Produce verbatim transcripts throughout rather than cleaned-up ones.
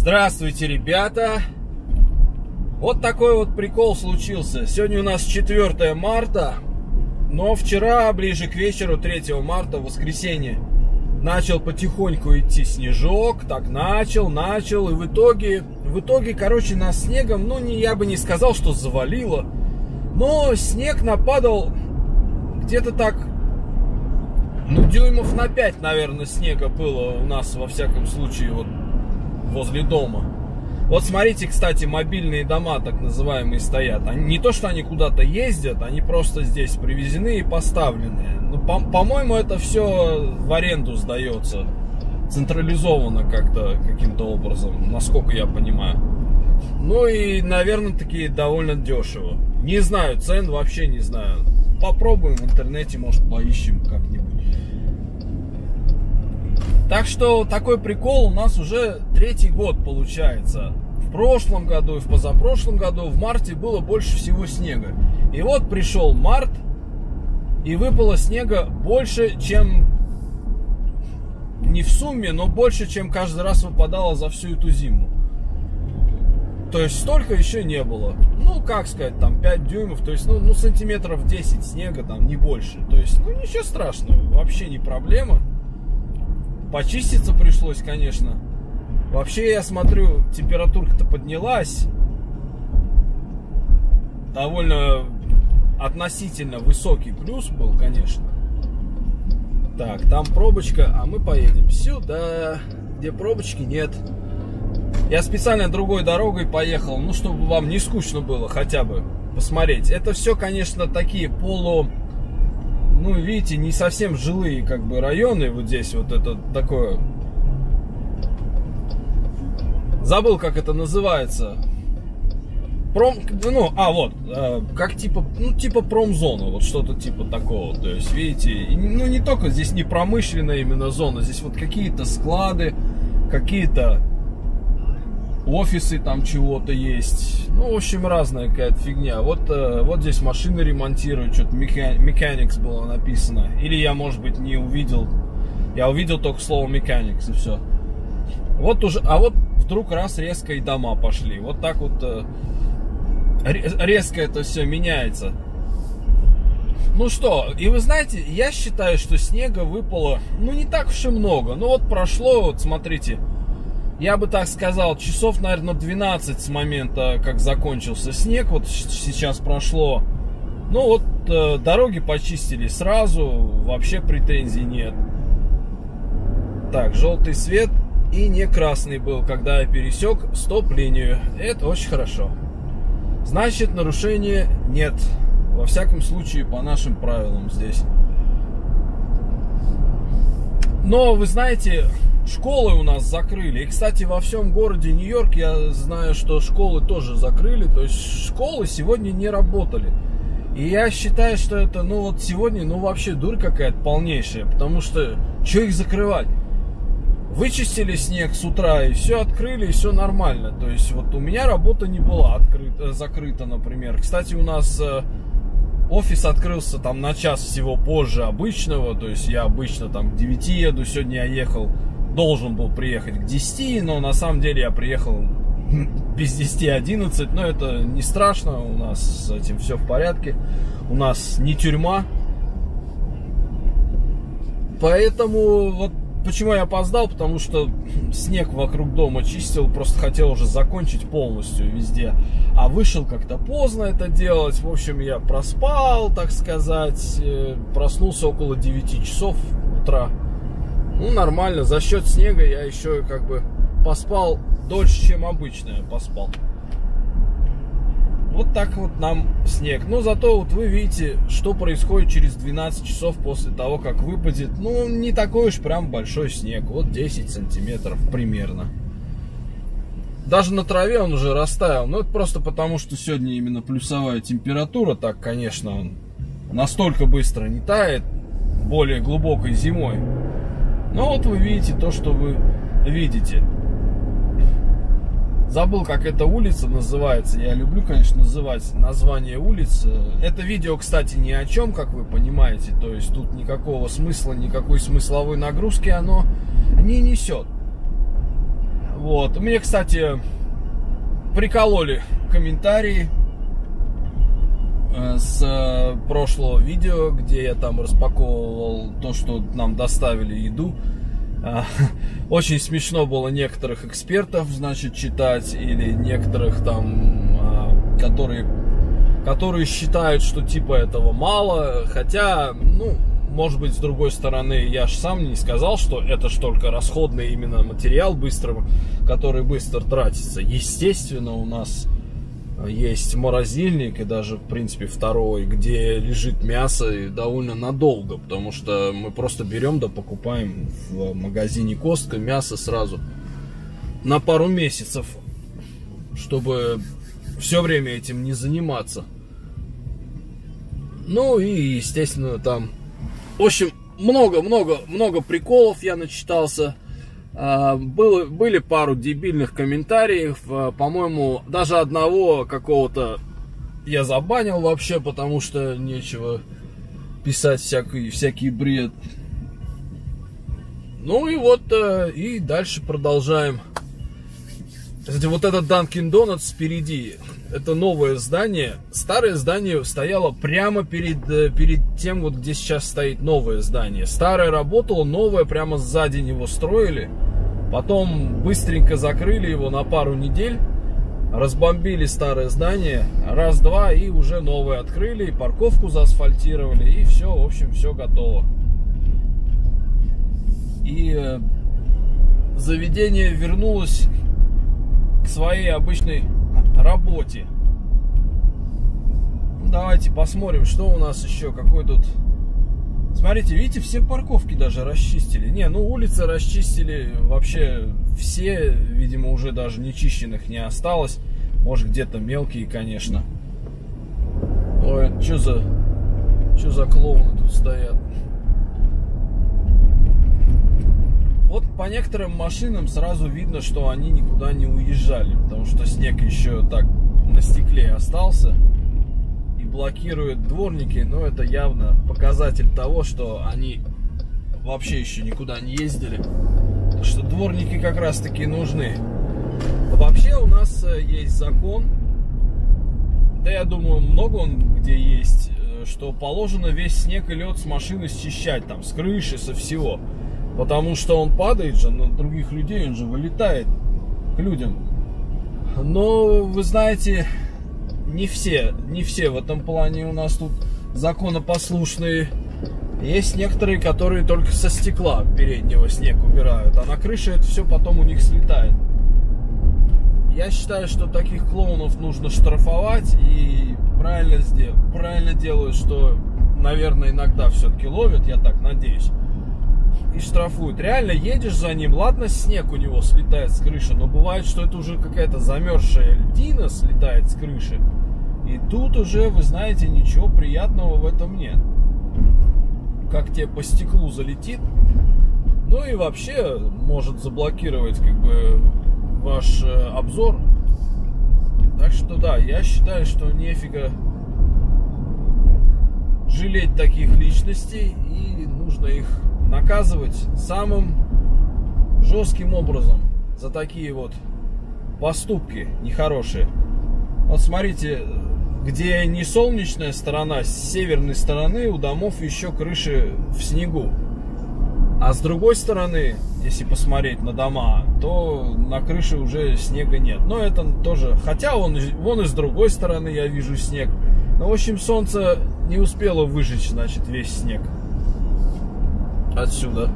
Здравствуйте, ребята! Вот такой вот прикол случился. Сегодня у нас четвёртое марта, но вчера, ближе к вечеру третьего марта, в воскресенье, начал потихоньку идти снежок. Так начал, начал, и в итоге, в итоге, короче, нас снегом, ну, не, я бы не сказал, что завалило, но снег нападал где-то так, ну, дюймов на пять, наверное, снега было у нас, во всяком случае, вот возле дома. Вот смотрите, кстати, мобильные дома, так называемые, стоят. Они, не то, что они куда-то ездят, они просто здесь привезены и поставлены. Ну, по- по-моему, это все в аренду сдается. Централизованно как-то, каким-то образом, насколько я понимаю. Ну и, наверное, таки довольно дешево. Не знаю, цен вообще не знаю. Попробуем в интернете, может, поищем как-нибудь. Так что такой прикол у нас уже третий год получается. В прошлом году и в позапрошлом году в марте было больше всего снега. И вот пришел март, и выпало снега больше, чем, не в сумме, но больше, чем каждый раз выпадало за всю эту зиму. То есть столько еще не было. Ну, как сказать, там пять дюймов, то есть, ну, ну сантиметров десять снега, там, не больше. То есть, ну, ничего страшного, вообще не проблема. Почиститься пришлось, конечно. Вообще, я смотрю, температурка-то поднялась. Довольно относительно высокий плюс был, конечно. Так, там пробочка, а мы поедем сюда, где пробочки нет. Я специально другой дорогой поехал, ну, чтобы вам не скучно было хотя бы посмотреть. Это все, конечно, такие полу... Ну, видите, не совсем жилые, как бы, районы. Вот здесь вот это такое... Забыл, как это называется. Пром... Ну, а, вот. Э, как типа... Ну, типа промзона. Вот что-то типа такого. То есть, видите, и, ну, не только здесь не промышленная именно зона. Здесь вот какие-то склады, какие-то офисы там чего-то есть. Ну, в общем, разная какая-то фигня. Вот, э, вот здесь машины ремонтируют, что-то mechanics было написано. Или я, может быть, не увидел. Я увидел только слово mechanics и все. Вот уже, а вот вдруг раз резко и дома пошли. Вот так вот э, резко это все меняется. Ну что, и вы знаете, я считаю, что снега выпало, ну, не так уж и много. Ну, вот прошло, вот смотрите, я бы так сказал, часов, наверное, двенадцать с момента, как закончился снег. Вот сейчас прошло. Ну вот, э, дороги почистили сразу, вообще претензий нет. Так, желтый свет и не красный был, когда я пересек стоп-линию. Это очень хорошо. Значит, нарушения нет. Во всяком случае, по нашим правилам здесь. Но, вы знаете... Школы у нас закрыли. И, кстати, во всем городе Нью-Йорк я знаю, что школы тоже закрыли. То есть школы сегодня не работали. И я считаю, что это, ну вот сегодня, ну вообще дурь какая-то полнейшая. Потому что, что их закрывать? Вычистили снег с утра и все открыли, и все нормально. То есть вот у меня работа не была открыта, закрыта, например. Кстати, у нас офис открылся там на час всего позже обычного. То есть я обычно там к девяти еду. Сегодня я ехал... Должен был приехать к десяти, но на самом деле я приехал без десяти одиннадцать. Но это не страшно, у нас с этим все в порядке. У нас не тюрьма. Поэтому вот почему я опоздал, потому что снег вокруг дома чистил, просто хотел уже закончить полностью везде. А вышел как-то поздно это делать. В общем, я проспал, так сказать. Проснулся около девяти часов утра. Ну, нормально, за счет снега я еще как бы поспал дольше, чем обычно я поспал. Вот так вот нам снег. Но зато вот вы видите, что происходит через двенадцать часов после того, как выпадет. Ну, не такой уж прям большой снег. Вот десять сантиметров примерно. Даже на траве он уже растаял. Но это просто потому, что сегодня именно плюсовая температура. Так, конечно, он настолько быстро не тает более глубокой зимой. Ну вот вы видите то, что вы видите. Забыл, как эта улица называется. Я люблю, конечно, называть название улиц. Это видео, кстати, ни о чем, как вы понимаете. То есть тут никакого смысла, никакой смысловой нагрузки оно не несет. Вот. Мне, кстати, прикололи комментарии с прошлого видео, где я там распаковывал то, что нам доставили еду. Очень смешно было некоторых экспертов, значит, читать, или некоторых там, которые, которые считают, что типа этого мало, хотя, ну, может быть, с другой стороны, я же сам не сказал, что это ж только расходный именно материал, быстро, который быстро тратится. Естественно, у нас есть морозильник, и даже, в принципе, второй, где лежит мясо и довольно надолго, потому что мы просто берем да покупаем в магазине Костка мясо сразу на пару месяцев, чтобы все время этим не заниматься. Ну и, естественно, там, в общем, много-много-много приколов я начитался. Было, были пару дебильных комментариев, по-моему, даже одного какого-то я забанил вообще, потому что нечего писать всякий, всякий бред. Ну и вот, и дальше продолжаем. Кстати, вот этот Dunkin' Donuts впереди, это новое здание. Старое здание стояло прямо перед, перед тем, вот где сейчас стоит новое здание. Старое работало, новое прямо сзади него строили. Потом быстренько закрыли его на пару недель, разбомбили старое здание, раз-два, и уже новое открыли, парковку заасфальтировали, и все, в общем, все готово. И э, заведение вернулось к своей обычной работе. Давайте посмотрим, что у нас еще, какой тут... Смотрите, видите, все парковки даже расчистили. Не, ну улицы расчистили вообще все, видимо, уже даже нечищенных не осталось. Может, где-то мелкие, конечно. Ой, что за, что за клоуны тут стоят? Вот по некоторым машинам сразу видно, что они никуда не уезжали, потому что снег еще так на стекле остался и блокирует дворники, но это явно показатель того, что они вообще еще никуда не ездили, потому что дворники как раз таки нужны. Вообще у нас есть закон, да я думаю, много он где есть, что положено весь снег и лед с машины счищать, там, с крыши, со всего. Потому что он падает же на других людей, он же вылетает к людям. Но, вы знаете, не все, не все в этом плане у нас тут законопослушные. Есть некоторые, которые только со стекла переднего снег убирают, а на крыше это все потом у них слетает. Я считаю, что таких клоунов нужно штрафовать, и правильно, правильно делают, что, наверное, иногда все-таки ловят, я так надеюсь, и штрафуют. Реально едешь за ним, ладно, снег у него слетает с крыши, но бывает, что это уже какая-то замерзшая льдина слетает с крыши, и тут уже, вы знаете, ничего приятного в этом нет. Как тебе по стеклу залетит, ну и вообще может заблокировать как бы ваш э, обзор. Так что да, я считаю, что нефига жалеть таких личностей, и нужно их наказывать самым жестким образом за такие вот поступки нехорошие. Вот смотрите, где не солнечная сторона, с северной стороны у домов еще крыши в снегу. А с другой стороны, если посмотреть на дома, то на крыше уже снега нет. Но это тоже, хотя вон, вон и с другой стороны я вижу снег. Но в общем солнце не успело выжечь, значит, весь снег отсюда.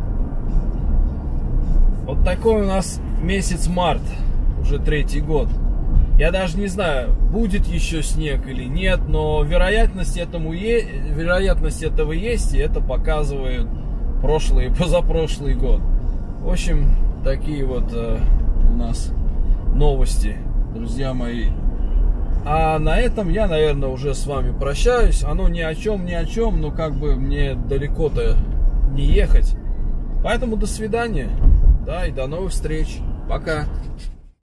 Вот такой у нас месяц март, уже третий год. Я даже не знаю, будет еще снег или нет, но вероятность этому е... вероятность этого есть, и это показывает прошлый и позапрошлый год. В общем, такие вот э, у нас новости, друзья мои. А на этом я, наверное, уже с вами прощаюсь. Оно ни о чем, ни о чем, но как бы мне далеко-то не ехать. Поэтому до свидания. Да, и до новых встреч. Пока.